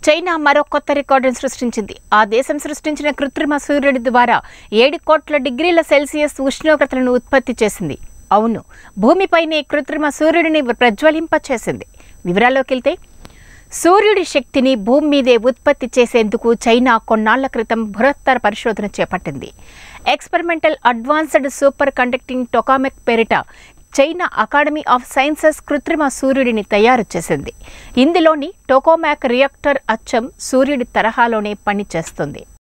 China మరో కొత్త రికార్డును సృష్టించింది. ఆ దేశం సృష్టించిన కృత్రిమ సూర్యుడి ద్వారా 7 కోట్ల డిగ్రీల సెల్సియస్ ఉష్ణోగ్రతలను ఉత్పత్తి చేసింది. అవును, భూమిపైనే కృత్రిమ సూర్యుడిని ప్రజ్వలింపచేసింది. వివరాల్లోకి వెళ్తే, సూర్యుడి శక్తిని భూమి మీదే ఉత్పత్తి చేసేందుకు చైనా కొన్నాళ్ల క్రితం బృహత్తర పరిశోధన చేపట్టింది. Experimental advanced superconducting tokamak పేరిట చైనా అకాడమీ ఆఫ్ సైన్సెస్ కృత్రిమ సూర్యుడిని తయారు చేసింది. ఇందులోని టొకామెక్ రియాక్టర్ అచ్చం సూర్యుడి తరహాలోనే పనిచేస్తుంది.